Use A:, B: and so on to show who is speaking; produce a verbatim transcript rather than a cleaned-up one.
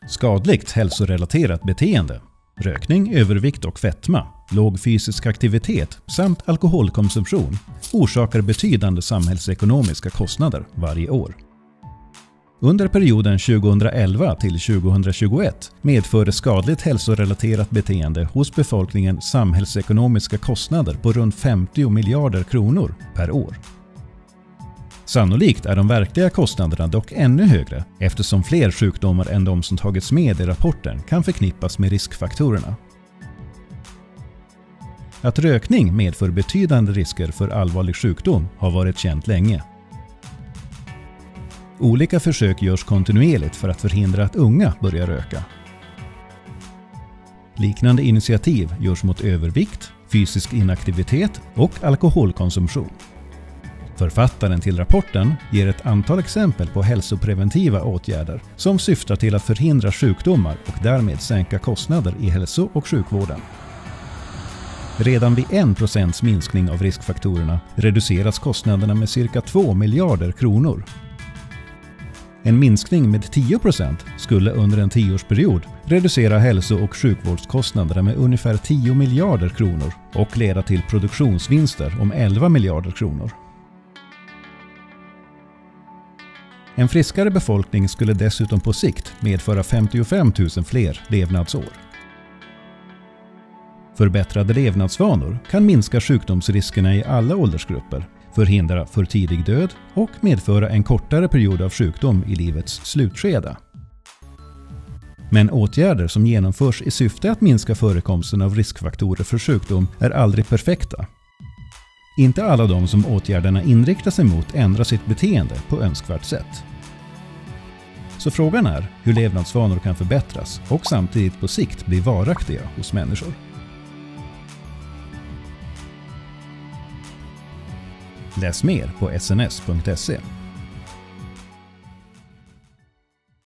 A: Skadligt hälsorelaterat beteende, rökning, övervikt och fetma, låg fysisk aktivitet samt alkoholkonsumtion orsakar betydande samhällsekonomiska kostnader varje år. Under perioden tjugohundraelva till tjugohundratjugoett medförde skadligt hälsorelaterat beteende hos befolkningen samhällsekonomiska kostnader på runt femtio miljarder kronor per år. Sannolikt är de verkliga kostnaderna dock ännu högre eftersom fler sjukdomar än de som tagits med i rapporten kan förknippas med riskfaktorerna. Att rökning medför betydande risker för allvarlig sjukdom har varit känt länge. Olika försök görs kontinuerligt för att förhindra att unga börjar röka. Liknande initiativ görs mot övervikt, fysisk inaktivitet och alkoholkonsumtion. Författaren till rapporten ger ett antal exempel på hälsopreventiva åtgärder som syftar till att förhindra sjukdomar och därmed sänka kostnader i hälso- och sjukvården. Redan vid en procents minskning av riskfaktorerna reduceras kostnaderna med cirka två miljarder kronor. En minskning med tio procent skulle under en tioårsperiod reducera hälso- och sjukvårdskostnaderna med ungefär tio miljarder kronor och leda till produktionsvinster om elva miljarder kronor. En friskare befolkning skulle dessutom på sikt medföra femtiofem tusen fler levnadsår. Förbättrade levnadsvanor kan minska sjukdomsriskerna i alla åldersgrupper, förhindra för tidig död och medföra en kortare period av sjukdom i livets slutskede. Men åtgärder som genomförs i syfte att minska förekomsten av riskfaktorer för sjukdom är aldrig perfekta. Inte alla de som åtgärderna inriktar sig mot ändrar sitt beteende på önskvärt sätt. Så frågan är hur levnadsvanor kan förbättras och samtidigt på sikt bli varaktiga hos människor. Läs mer på s n s punkt se.